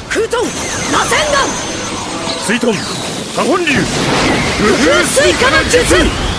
空遁螺旋丸。 水遁多本流。 無風水化の術。